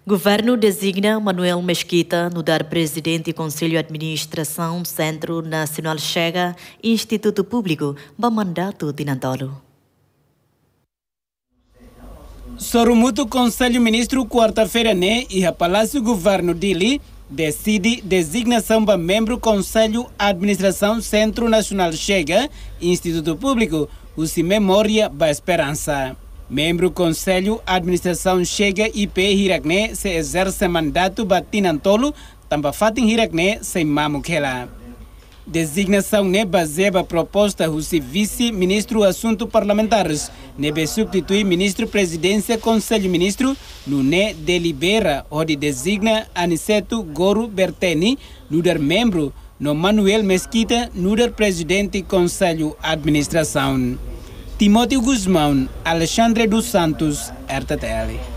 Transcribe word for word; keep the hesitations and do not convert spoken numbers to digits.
Governo designa Manuel Mesquita no dar presidente e Conselho de Administração Centro Nacional Chega Instituto Público para mandato tinantolo. Sorumuto Conselho Ministro quarta-feira né e a Palácio Governo dele decide designação para membro Conselho Administração Centro Nacional Chega Instituto Público, o se memória da esperança. Membro Conselho Administração Chega I P Hirakne se exerce mandato batinantolo, também fatin Hirakne sem mamukela. Designação ne baseada proposta do vice-ministro Assuntos Parlamentares, nebe substitui ministro Presidência Conselho Ministro, no ne delibera onde designa Aniceto Goro Berteni, no der membro, no Manuel Mesquita, no der presidente Conselho Administração. Timóteo Guzmão, Alexandre dos Santos, R T T L.